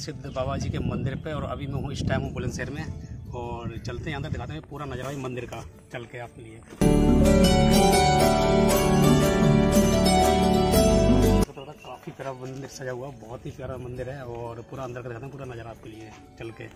सिद्ध बाबा जी के मंदिर पे, और अभी मैं हूँ इस टाइम हूँ बुलंदशहर में, और चलते हैं अंदर, दिखाते हैं पूरा नज़ारा मंदिर का चल के आपके लिए। काफ़ी प्यारा मंदिर सजा हुआ, बहुत ही प्यारा मंदिर है, और पूरा अंदर का दिखाते हैं पूरा नज़ारा आपके लिए चल के।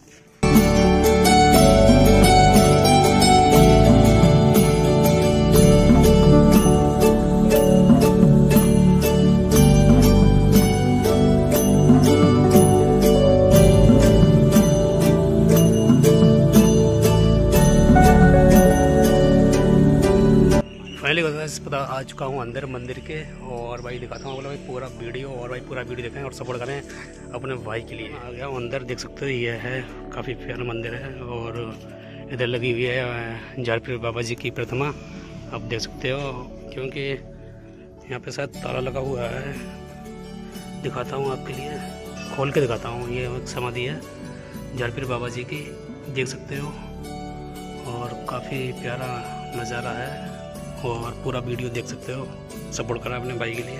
पता आ चुका हूँ अंदर मंदिर के, और भाई दिखाता हूँ भाई पूरा वीडियो, और भाई पूरा वीडियो देखें और सपोर्ट करें अपने भाई के लिए। आ गया हूँ अंदर, देख सकते हो ये है काफ़ी प्यारा मंदिर है, और इधर लगी हुई है झारपीर बाबा जी की प्रतिमा, आप देख सकते हो, क्योंकि यहाँ पे शायद ताला लगा हुआ है। दिखाता हूँ आपके लिए, खोल के दिखाता हूँ। ये एक समाधि है झारपीर बाबा जी की, देख सकते हो, और काफ़ी प्यारा नज़ारा है, और पूरा वीडियो देख सकते हो, सपोर्ट करा अपने भाई के लिए।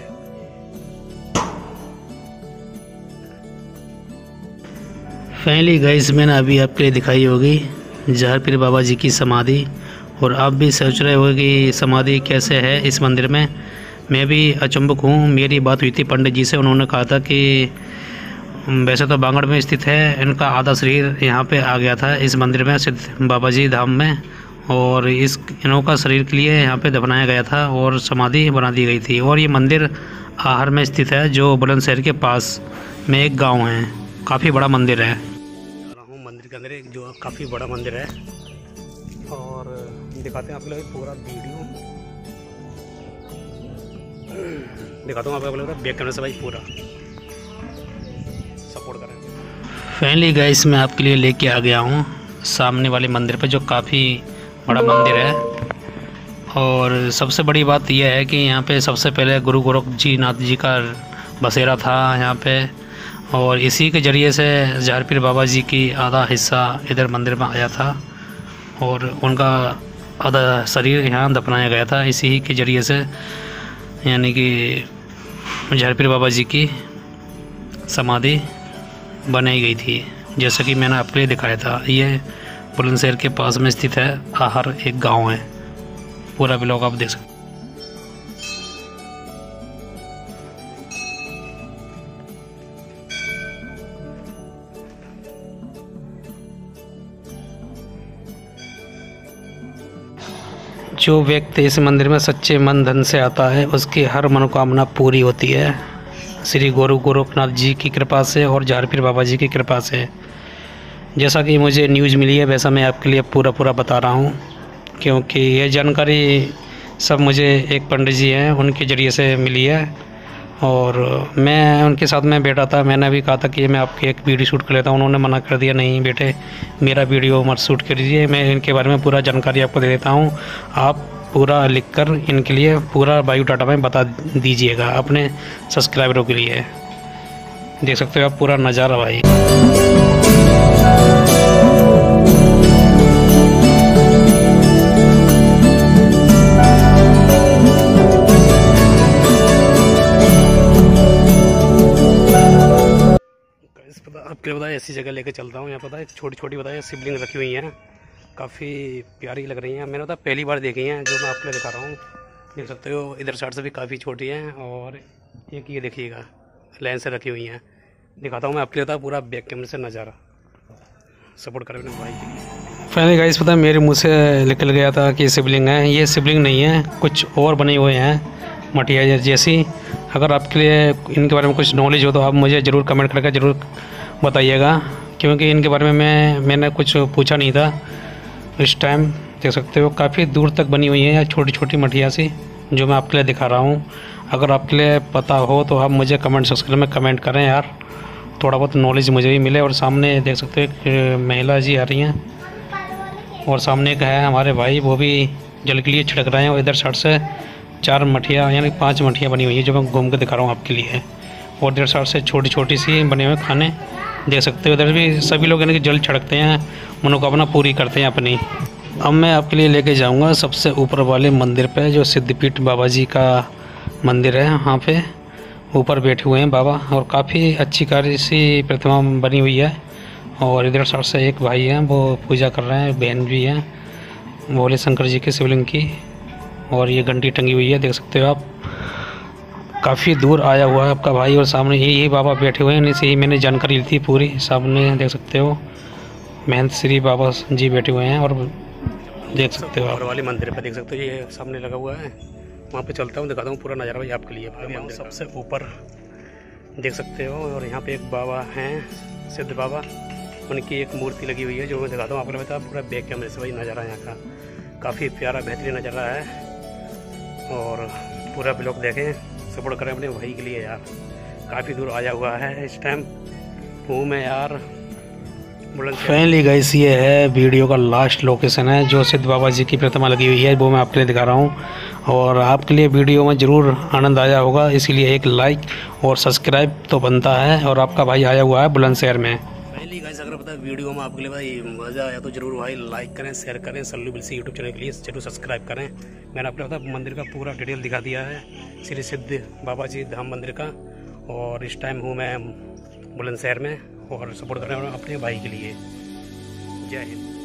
फाइनली गाइस, मैंने अभी आपके लिए दिखाई होगी झारपीर बाबा जी की समाधि, और आप भी सोच रहे हो कि समाधि कैसे है इस मंदिर में। मैं भी अचंभुक हूँ। मेरी बात हुई थी पंडित जी से, उन्होंने कहा था कि वैसे तो बांगड़ में स्थित है, इनका आधा शरीर यहाँ पे आ गया था इस मंदिर में, सिद्ध बाबा जी धाम में, और इनों का शरीर के लिए यहाँ पे दफनाया गया था और समाधि बना दी गई थी। और ये मंदिर आहर में स्थित है, जो बुलंदशहर के पास में एक गांव है। काफ़ी बड़ा मंदिर है। मंदिर के अंदर एक जो काफ़ी बड़ा मंदिर है, और दिखाते हैं आप लोग पूरा वीडियो, दिखाता हूँ आप लोग बैक कैमरे से भाई, पूरा सपोर्ट करें। फाइनली गाइस, मैं आपके लिए लेके आ गया हूँ सामने वाले मंदिर पर, जो काफ़ी बड़ा मंदिर है। और सबसे बड़ी बात यह है कि यहाँ पे सबसे पहले गुरु गोरखनाथ जी का बसेरा था यहाँ पे, और इसी के ज़रिए से झारपीर बाबा जी की आधा हिस्सा इधर मंदिर में आया था, और उनका आधा शरीर यहाँ दफनाया गया था इसी के ज़रिए से, यानी कि झारपीर बाबा जी की समाधि बनाई गई थी, जैसा कि मैंने आपके लिए दिखाया था। ये बुलंदशहर के पास में स्थित है, आहर एक गांव है। पूरा ब्लॉग आप देख सकते हैं। जो व्यक्ति इस मंदिर में सच्चे मन धन से आता है, उसकी हर मनोकामना पूरी होती है, श्री गुरु गोरखनाथ जी की कृपा से और झारपीर बाबा जी की कृपा से। जैसा कि मुझे न्यूज़ मिली है, वैसा मैं आपके लिए पूरा बता रहा हूँ, क्योंकि ये जानकारी सब मुझे एक पंडित जी हैं उनके ज़रिए से मिली है, और मैं उनके साथ में बैठा था। मैंने भी कहा था कि मैं आपकी एक वीडियो शूट कर लेता हूँ, उन्होंने मना कर दिया, नहीं बेटे मेरा वीडियो मत शूट करिए, मैं इनके बारे में पूरा जानकारी आपको दे देता हूँ, आप पूरा लिखकर इनके लिए पूरा बायोडाटा में बता दीजिएगा अपने सब्सक्राइबरों के लिए। देख सकते हो आप पूरा नज़ारा भाई। आपके लिए बताया ऐसी जगह लेके चलता हूँ। यहाँ पता है छोटी छोटी बताया शिवलिंग रखी हुई हैं, काफ़ी प्यारी लग रही हैं। मैंने पता पहली बार देखी हैं, जो मैं आपके लिए दिखा रहा हूँ। देख सकते हो इधर साइड से भी काफ़ी छोटी हैं, और एक ये देखिएगा लाइन से रखी हुई हैं। दिखाता हूँ मैं आपके लिए पूरा बैक कैमरे से नज़ारा, सपोर्ट करें अपने भाई के लिए। फाइनली गाइस, पता है मेरे मुँह से निकल गया था कि शिवलिंग है। ये शिवलिंग नहीं है, कुछ और बने हुए हैं मटिया जैसी। अगर आपके लिए इनके बारे में कुछ नॉलेज हो तो आप मुझे ज़रूर कमेंट करके ज़रूर बताइएगा, क्योंकि इनके बारे में मैंने कुछ पूछा नहीं था इस टाइम। देख सकते हो काफ़ी दूर तक बनी हुई है छोटी छोटी मटिया सी, जो मैं आपके लिए दिखा रहा हूँ। अगर आपके लिए पता हो तो आप मुझे कमेंट सेक्शन में कमेंट करें यार, थोड़ा बहुत नॉलेज मुझे भी मिले। और सामने देख सकते हो एक महिला जी आ रही हैं, और सामने एक है हमारे भाई, वो भी जल के लिए छिड़क रहे हैं। और इधर साइड से 4 मटिया यानी 5 मटिया बनी हुई है, जो मैं घूम के दिखा रहा हूँ आपके लिए। और इधर साइड से छोटी छोटी सी बने हुए खाने देख सकते हो। इधर भी सभी लोग यानी कि जल छिड़कते हैं, मनोकामना पूरी करते हैं अपनी। अब मैं आपके लिए लेके जाऊंगा सबसे ऊपर वाले मंदिर पे, जो सिद्धपीठ बाबा जी का मंदिर है वहाँ पे। ऊपर बैठे हुए हैं बाबा, और काफ़ी अच्छी कार्य सी प्रतिमा बनी हुई है। और इधर साइड से एक भाई हैं, वो पूजा कर रहे हैं, बहन भी हैं, भोले शंकर जी के शिवलिंग की। और ये घंटी टंगी हुई है, देख सकते हो आप। काफ़ी दूर आया हुआ है आपका भाई, और सामने यही बाबा बैठे हुए हैं। इनसे ही मैंने जानकारी ली थी पूरी। सामने देख सकते हो महंत श्री बाबा जी बैठे हुए हैं, और देख सकते हो आप वाले मंदिर पर देख सकते हो, ये सामने लगा हुआ है। वहाँ पे चलता हूँ, दिखाता हूँ पूरा नज़ारा भाई आपके लिए। हम सबसे ऊपर देख सकते हो, और यहाँ पे एक बाबा हैं, सिद्ध बाबा, उनकी एक मूर्ति लगी हुई है जो मैं दिखाता हूँ आपको। बता पूरा बैक कैमरे से भाई नज़ारा यहाँ का काफ़ी प्यारा बेहतरीन नज़ारा है। और पूरा ब्लॉग देखें, सपोर्ट करें अपने भाई के लिए यार। काफ़ी दूर आया हुआ है, इस टाइम हूँ मैं यार। फाइनली गाइस, ये है वीडियो का लास्ट लोकेशन है, जो सिद्ध बाबा जी की प्रतिमा लगी हुई है, वो मैं आपके लिए दिखा रहा हूँ। और आपके लिए वीडियो में ज़रूर आनंद आया होगा, इसीलिए एक लाइक और सब्सक्राइब तो बनता है। और आपका भाई आया हुआ है बुलंदशहर में। फाइनली गाइस, अगर पता वीडियो में आपके लिए भाई मज़ा आया तो जरूर भाई लाइक करें, शेयर करें। सल्लू बिलसी यूट्यूब चैनल के लिए जरूर सब्सक्राइब करें। मैंने आपको पता मंदिर का पूरा डिटेल दिखा दिया है, श्री सिद्ध बाबा जी धाम मंदिर का। और इस टाइम हूँ मैं बुलंदशहर में, और सपोर्ट करें अपने भाई के लिए। जय हिंद।